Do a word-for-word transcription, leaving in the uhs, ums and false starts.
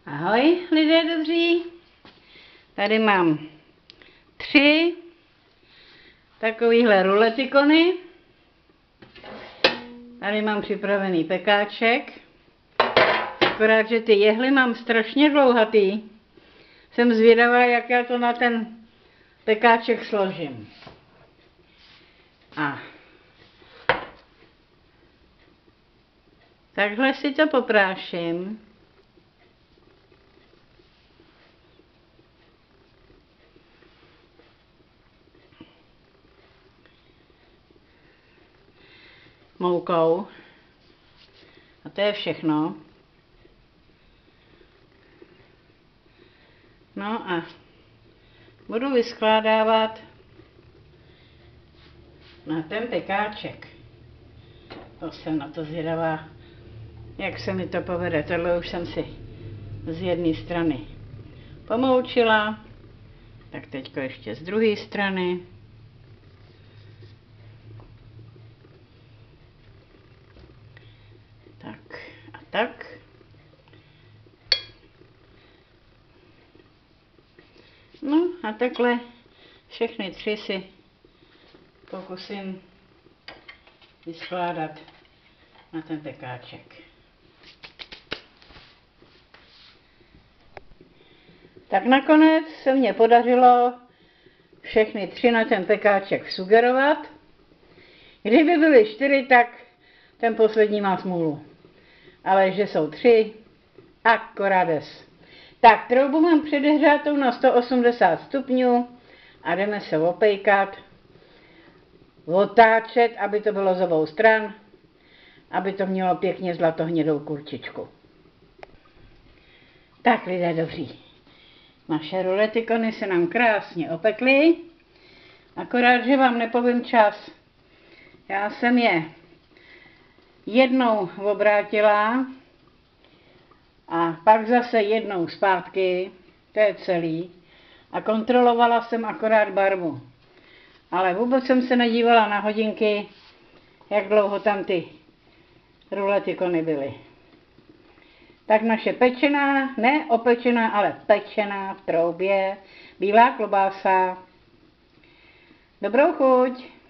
Ahoj lidé dobří, tady mám tři takovýhle ruletikony, tady mám připravený pekáček, akorát, že ty jehly mám strašně dlouhatý, jsem zvědavá, jak já to na ten pekáček složím. A takhle si to popráším. Moukou. A to je všechno. No a budu vyskládávat na ten pekáček. To jsem na to zvědavá, jak se mi to povede. Tohle už jsem si z jedné strany pomoučila. Tak teďko ještě z druhé strany. Tak a tak. No a takhle všechny tři si pokusím vyskládat na ten pekáček. Tak nakonec se mně podařilo všechny tři na ten pekáček sugerovat. Kdyby byly čtyři, tak ten poslední má smůlu. Ale že jsou tři, akorát des. Tak troubu mám předehřátou na sto osmdesát stupňů a jdeme se opejkat, otáčet, aby to bylo z obou stran, aby to mělo pěkně zlatohnědou kurčičku. Tak lidé dobří, naše ruletikony se nám krásně opekly, akorát, že vám nepovím čas. Já jsem je jednou obrátila a pak zase jednou zpátky, to je celý, a kontrolovala jsem akorát barvu. Ale vůbec jsem se nedívala na hodinky, jak dlouho tam ty ruletikony byly. Tak naše pečená, ne opečená, ale pečená v troubě, bílá klobása. Dobrou chuť!